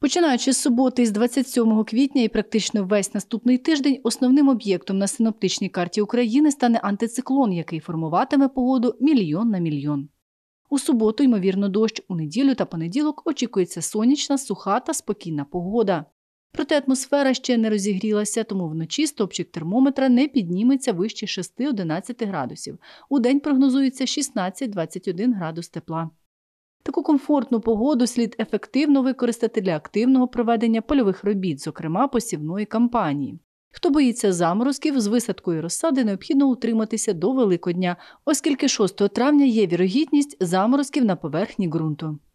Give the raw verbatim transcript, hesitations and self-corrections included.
Починаючи з суботи, з двадцять сьомого квітня і практично весь наступний тиждень, основним об'єктом на синоптичній карті України стане антициклон, який формуватиме погоду мільйон на мільйон. У суботу, ймовірно, дощ, у неділю та понеділок очікується сонячна, суха та спокійна погода. Проте атмосфера ще не розігрілася, тому вночі стопчик термометра не підніметься вище шести-одинадцяти градусів. Удень прогнозується шістнадцять-двадцять один градус тепла. Таку комфортну погоду слід ефективно використати для активного проведення польових робіт, зокрема посівної кампанії. Хто боїться заморозків, з висадкою розсади необхідно утриматися до Великодня, оскільки шостого травня є вірогідність заморозків на поверхні ґрунту.